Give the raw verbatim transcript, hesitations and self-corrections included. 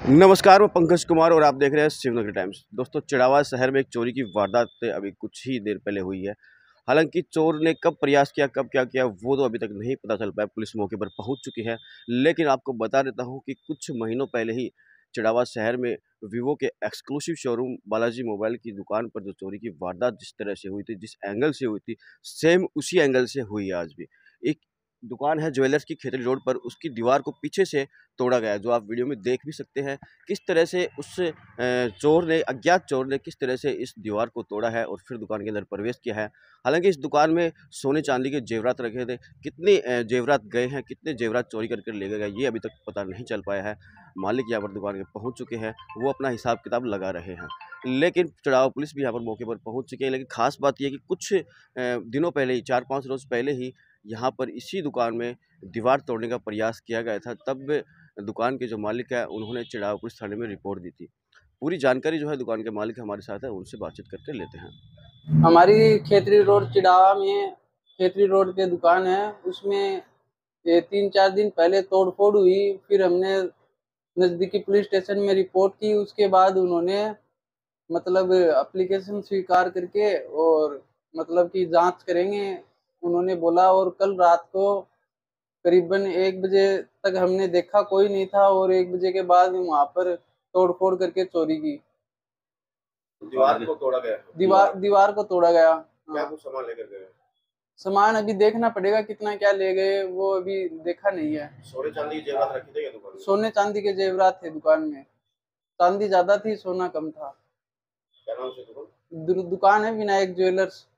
नमस्कार, मैं पंकज कुमार और आप देख रहे हैं शिवनगरी टाइम्स। दोस्तों, चिड़ावा शहर में एक चोरी की वारदात अभी कुछ ही देर पहले हुई है। हालांकि चोर ने कब प्रयास किया, कब क्या किया, वो तो अभी तक नहीं पता चल पाया। पुलिस मौके पर पहुंच चुकी है, लेकिन आपको बता देता हूं कि कुछ महीनों पहले ही चिड़ावा शहर में वीवो के एक्सक्लूसिव शोरूम बालाजी मोबाइल की दुकान पर जो चोरी की वारदात जिस तरह से हुई थी, जिस एंगल से हुई थी, सेम उसी एंगल से हुई है आज भी। एक दुकान है ज्वेलर्स की खेतड़ी रोड पर, उसकी दीवार को पीछे से तोड़ा गया है, जो आप वीडियो में देख भी सकते हैं। किस तरह से उस अ, चोर ने, अज्ञात चोर ने किस तरह से इस दीवार को तोड़ा है और फिर दुकान के अंदर प्रवेश किया है। हालांकि इस दुकान में सोने चांदी के जेवरात रखे थे। कितने अ, जेवरात गए हैं, कितने जेवरात चोरी करके ले गए, ये अभी तक पता नहीं चल पाया है। मालिक यहाँ पर दुकान के पहुँच चुके हैं, वो अपना हिसाब किताब लगा रहे हैं। लेकिन चढ़ावा पुलिस भी यहाँ पर मौके पर पहुँच चुकी है। लेकिन खास बात यह है कि कुछ अ, दिनों पहले ही, चार पाँच रोज़ पहले ही यहाँ पर इसी दुकान में दीवार तोड़ने का प्रयास किया गया था। तब दुकान के जो मालिक है, उन्होंने चिड़ावा पुलिस थाने में रिपोर्ट दी थी। पूरी जानकारी जो है दुकान के मालिक हमारे साथ है, उनसे बातचीत करके लेते हैं। हमारी खेतरी रोड चिड़ावा में खेतरी रोड पे दुकान है। उसमें ये तीन चार दिन पहले तोड़ फोड़ हुई। फिर हमने नज़दीकी पुलिस स्टेशन में रिपोर्ट की। उसके बाद उन्होंने मतलब एप्लीकेशन स्वीकार करके और मतलब कि जांच करेंगे उन्होंने बोला। और कल रात को करीबन एक बजे तक हमने देखा कोई नहीं था, और एक बजे के बाद वहाँ पर तोड़ फोड़ करके चोरी की। दीवार को तोड़ा गया? दीवार दीवार को तोड़ा गया। क्या कुछ सामान लेकर गए? सामान अभी देखना पड़ेगा कितना क्या ले गए, वो अभी देखा नहीं है। सोने चांदी के जेवरात रखे थे क्या दुकान में? सोने चांदी के जेवरात थे दुकान में। चांदी ज्यादा थी, सोना कम था। क्या नाम से दुकान? दु, दुकान है विनायक ज्वेलर्स।